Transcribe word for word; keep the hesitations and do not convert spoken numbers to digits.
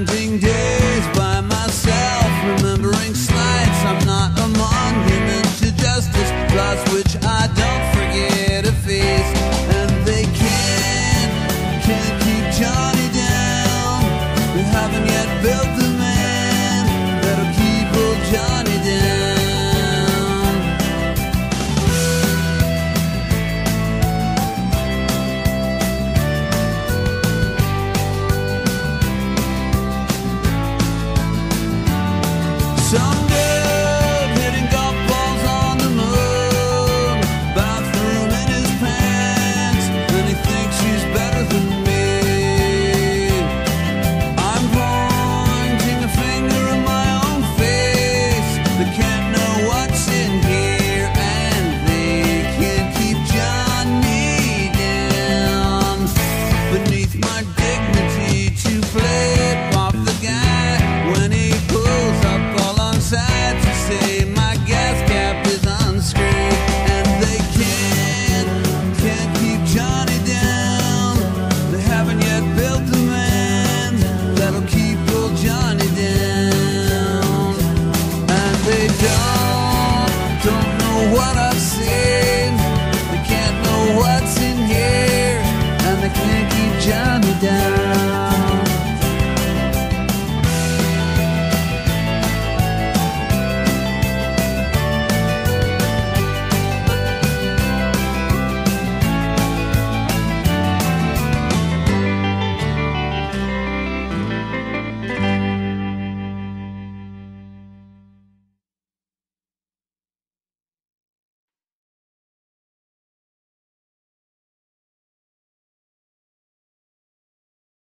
Spending days by myself, remembering slights I'm not among. Human to justice, flaws which I don't forget to face. And they can't, can't keep Johnny down. We haven't yet built the man that'll keep old Johnny down. Some